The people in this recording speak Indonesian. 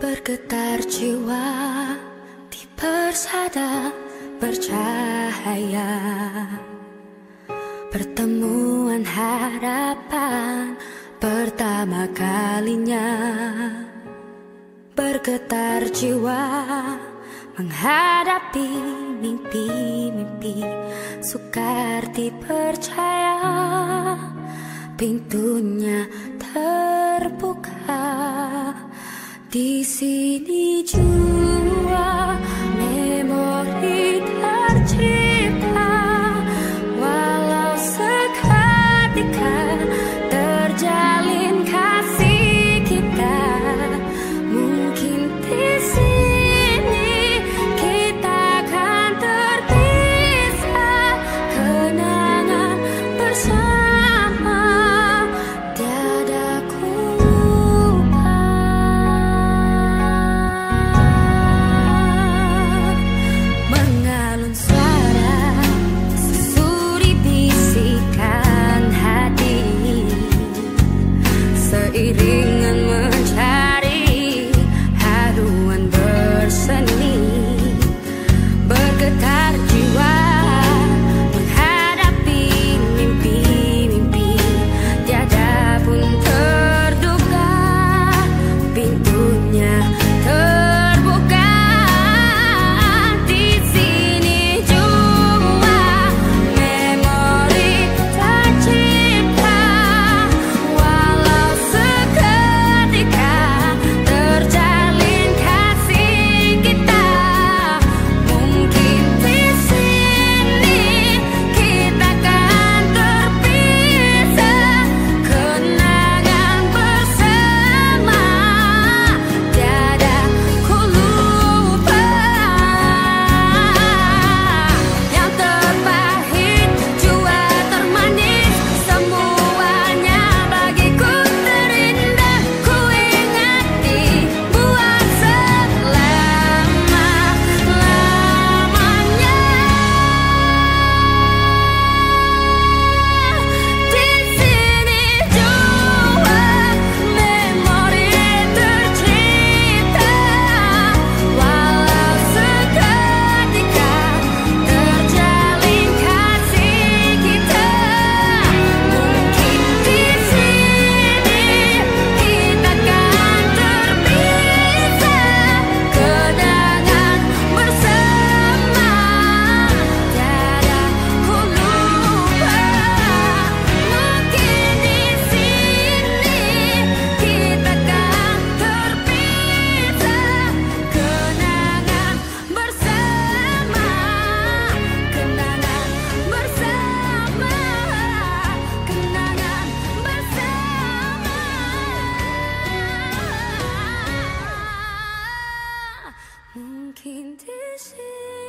Bergetar jiwa di persada bercahaya, pertemuan harapan pertama kalinya. Bergetar jiwa menghadapi mimpi-mimpi, sukar dipercaya pintunya terbuka. Di sini jua memori tercipta, walau seketika terjalin kasih kita. Mungkin di sini kita akan terpisah, kenangan bersama tiada ku lupa. Mengalun suara sesuri bisikan hati, seiringan mencari haruan berseni. Bergetar jiwa menghadapi mimpi-mimpi, tiada pun terduga pintunya terbuka. Di sini jua memori tercipta, walau seketika terjalin kasih kita. Mungkin di sini kita akan terpisah, kenangan bersama tiada ku lupa. Yang terpahit jua termanis, semuanya bagiku terindah. Ku ingati buat selama-lamanya. Di sini jua memori tercipta, walau seketika terjalin kasih kita. Mungkin di sini kita akan terpisah, kenangan bersama tiada ku lupa. Mungkin di sini kita akan terpisah, kenangan bersama, kenangan bersama, kenangan bersama. Mungkin di sini